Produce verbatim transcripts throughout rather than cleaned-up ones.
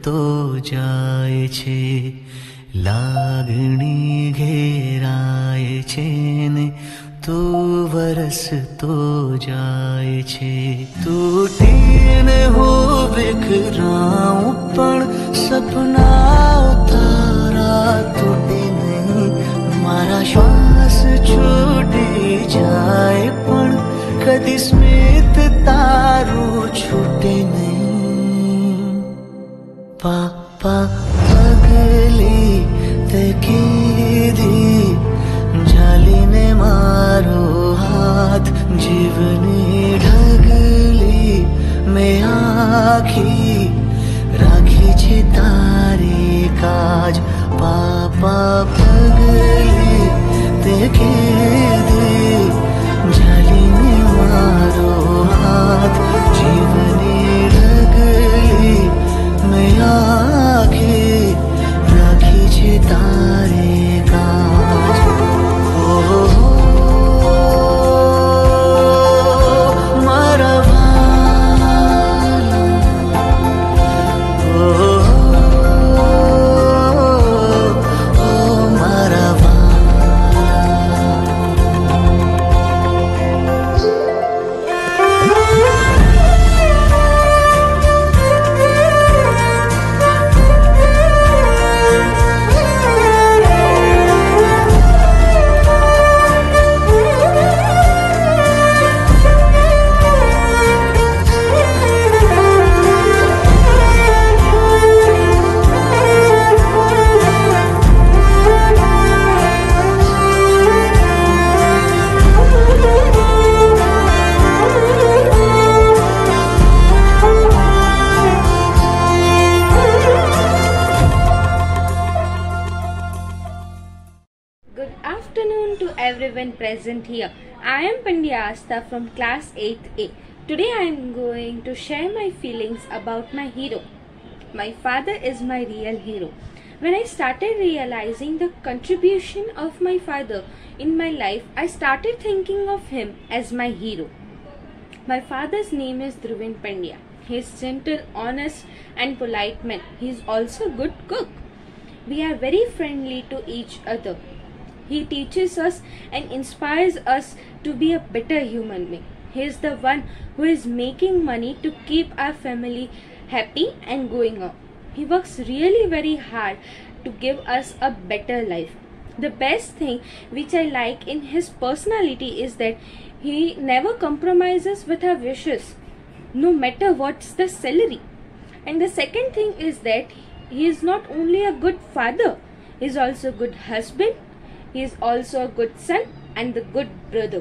તો જાય છે, લાગણી ઘેરાય છે ને તું વરસતો જાય છે. તૂટીને હું વિખરાઉં પણ સપના તારા તૂટે નહીં. મારા શ્વાસ છૂટી જાય પણ કદી સ્મિત તારું છૂટે નહીં. પાપા પગલી તે કીધી ઝાલીને મારો હાથ, જીવની ઢગલી મેં આખી રાખી છે તારી કાજ. પાપા પગલી તે કીધી ઝાલીને મારો હાથ, જીવની ઢગલી મેં આખી રાખી છે તારી કાજ. Everyone present here. I am Pandya Asta from class eighth A. Today I am going to share my feelings about my hero. My father is my real hero. When I started realizing the contribution of my father in my life, I started thinking of him as my hero. My father's name is Dhruvin Pandya. He is gentle, honest and polite man. He is also a good cook. We are very friendly to each other. He teaches us and inspires us to be a better human being. He is the one who is making money to keep our family happy and going on. He works really very hard to give us a better life. The best thing which I like in his personality is that he never compromises with our wishes, no matter what's the salary. And the second thing is that he is not only a good father, he is also a good husband. He is also a good son and a good brother.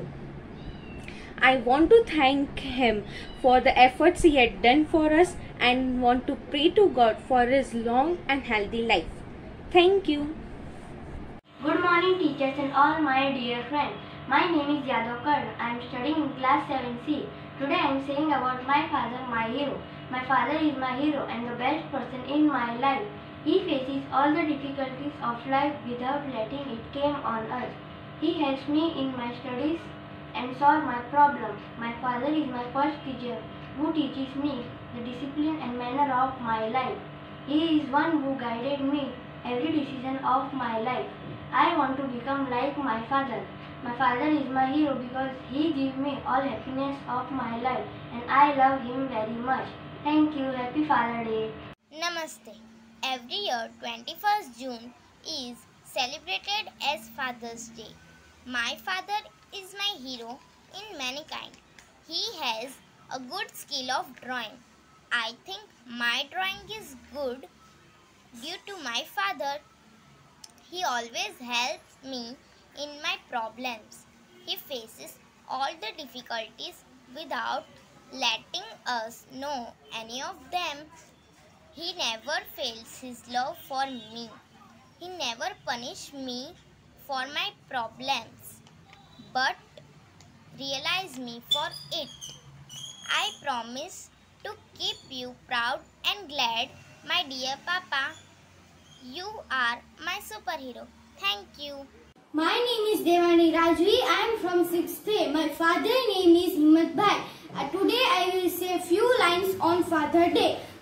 I want to thank him for the efforts he had done for us and want to pray to God for his long and healthy life. Thank you. Good morning teachers and all my dear friends. My name is Yadav Karn. I am studying in class seven C. Today I am saying about my father, my hero. My father is my hero and the best person in my life. He faces all the difficulties of life without letting it come on us. He helps me in my studies and solve my problems. My father is my first teacher who teaches me the discipline and manner of my life. He is one who guided me every decision of my life. I want to become like my father. My father is my hero because he gives me all happiness of my life and I love him very much. Thank you. Happy Father Day. Namaste. Every year twenty-first June is celebrated as Father's Day. My father is my hero in many kinds. He has a good skill of drawing. I think my drawing is good due to my father. He always helps me in my problems. He faces all the difficulties without letting us know any of them. He never fails his love for me. He never punishes me for my problems, but realize me for it. I promise to keep you proud and glad, my dear Papa. You are my superhero. Thank you. My name is Devani Rajvi. I am from sixth A. My father's name is Himmat Bhai. Uh, today I will say a few lines on Father Day.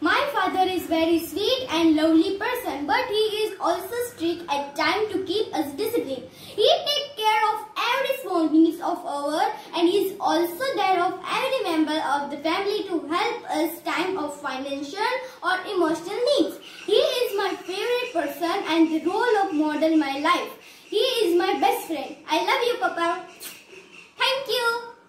My father is very sweet and lovely person, but he is also strict at times to keep us disciplined. He takes care of every small needs of ours and he is also there of every member of the family to help us time of financial or emotional needs. He is my favorite person and the role of model my life. He is my best friend. I love you, Papa. Thank you.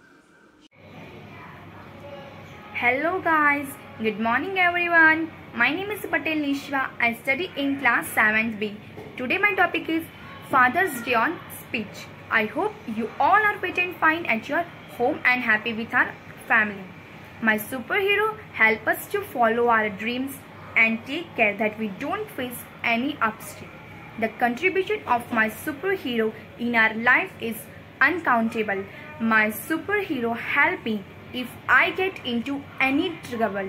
Hello guys, good morning everyone. My name is Patel Nishwa. I study in class seventh B. Today my topic is Father's Day on speech. I hope you all are fit and fine at your home and happy with our family. My superhero help us to follow our dreams and take care that we don't face any obstacle. The contribution of my superhero in our life is uncountable. My superhero help me if I get into any trouble.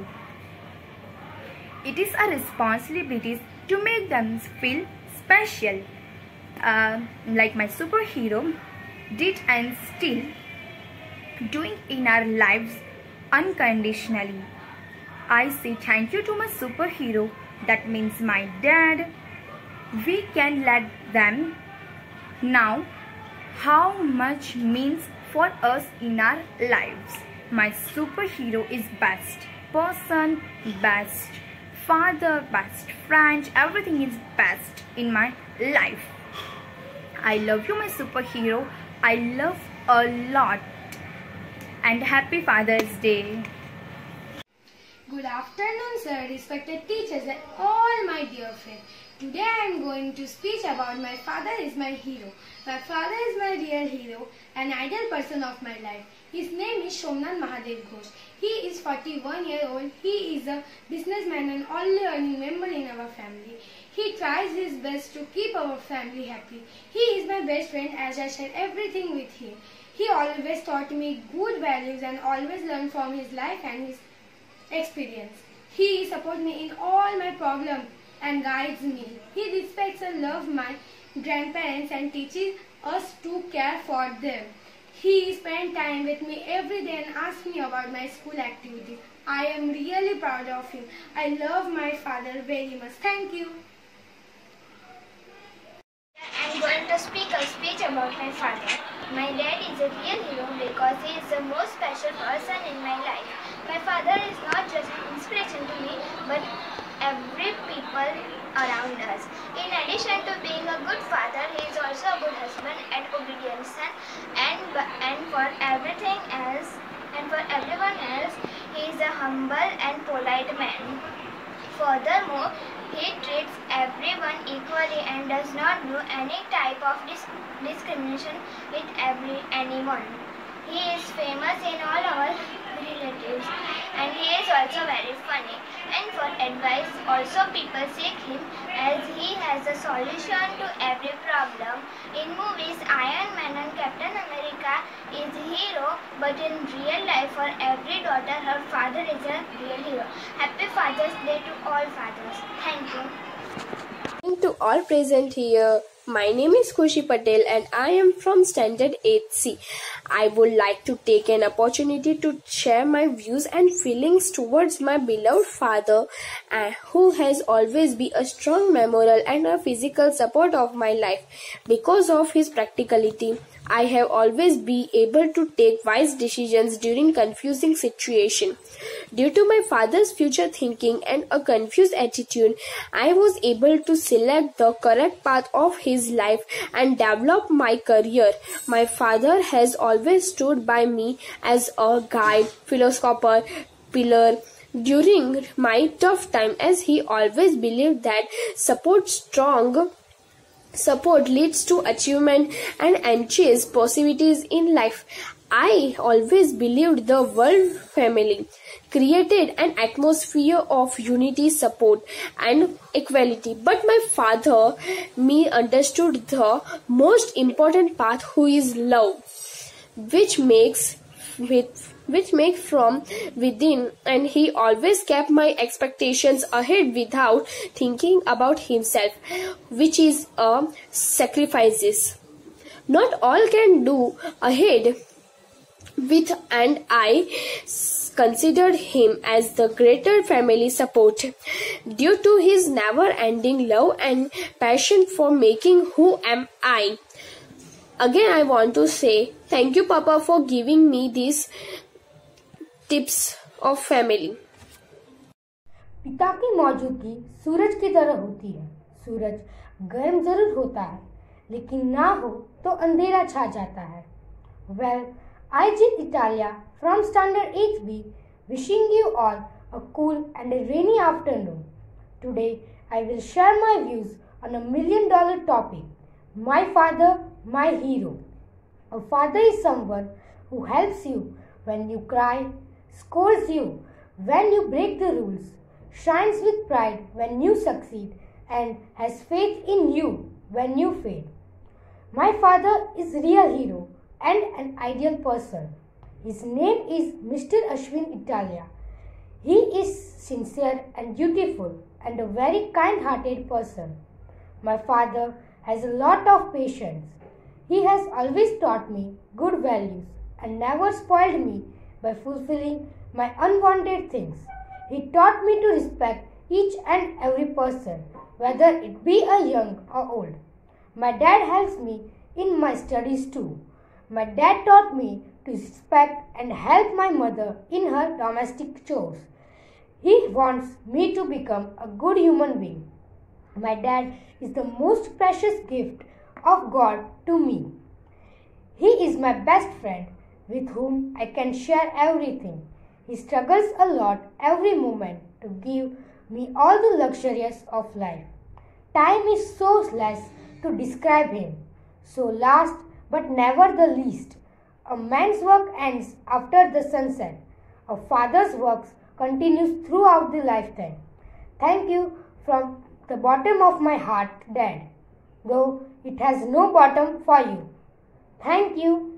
It is a responsibility to make them feel special, uh, like my superhero did and still doing in our lives unconditionally. I say thank you to my superhero, that means my dad. We can let them know how much means for us in our lives. My superhero is best person, best father, best friend, everything is best in my life. I love you, my superhero. I love a lot. And happy Father's Day. Good afternoon, sir, respected teachers and all my dear friends. Today I am going to speak about my father is my hero. My father is my real hero, an ideal person of my life. His name is Somnath Mahadev Ghosh. He is forty-one years old. He is a businessman and only earning member in our family. He tries his best to keep our family happy. He is my best friend as I share everything with him. He always taught me good values and always learned from his life and his experience. He supports me in all my problems and guides me. He respects and loves my grandparents and teaches us to care for them. He spends time with me every day and asks me about my school activities. I am really proud of him. I love my father very much. Thank you. I am going to speak a speech about my father. My dad is a real hero because he is the most special person in my life. My father is not just an inspiration to me, but every people around us. In addition to being a good father, he is also a good husband and obedient son, and and for everything else, and for everyone else, he is a humble and polite man. Furthermore, he treats everyone equally and does not do any type of dis discrimination with every anyone. He is famous in all our relatives, and he is also very funny. And for advice, also people seek him as he has a solution to every problem. In movies, Iron Man and Captain America is a hero, but in real life, for every daughter, her father is a real hero. Happy Father's Day to all fathers. Thank you. To all present here, my name is Khushi Patel and I am from Standard eight C. I would like to take an opportunity to share my views and feelings towards my beloved father, uh, who has always been a strong moral and a physical support of my life. Because of his practicality, I have always been able to take wise decisions during confusing situations. Due to my father's future thinking and a confused attitude, I was able to select the correct path of his life and develop my career. My father has always stood by me as a guide, philosopher, pillar during my tough time, as he always believed that support strong Support leads to achievement and enhances possibilities in life. I always believed the world family created an atmosphere of unity, support and equality. But my father me understood the most important part, who is love, which makes with which makes from within, and he always kept my expectations ahead without thinking about himself, which is a sacrifices. Not all can do ahead with, and I considered him as the greater family support. Due to his never-ending love and passion for making who am I. Again, I want to say thank you, Papa, for giving me these tips of family. पिता की मौजूदगी सूरज की तरह होती है। सूरज गर्म जरूर होता है, लेकिन ना हो तो अंधेरा छा जाता है। Well, I Jit Italia from Standard eight B, wishing you all a cool and a rainy afternoon. Today, I will share my views on a million dollar topic, my father, my hero. A father is someone who helps you when you cry, scolds you when you break the rules, shines with pride when you succeed, and has faith in you when you fail. My father is a real hero and an ideal person. His name is Mister Ashwin Italia. He is sincere and beautiful and a very kind-hearted person. My father has a lot of patience. He has always taught me good values and never spoiled me by fulfilling my unwanted things. He taught me to respect each and every person, whether it be a young or old. My dad helps me in my studies too. My dad taught me to respect and help my mother in her domestic chores. He wants me to become a good human being. My dad is the most precious gift of God to me. He is my best friend with whom I can share everything. He struggles a lot every moment to give me all the luxuries of life. Time is so less to describe him. So last but never the least, a man's work ends after the sunset. A father's work continues throughout the lifetime. Thank you from the bottom of my heart, Dad, though it has no bottom for you. Thank you.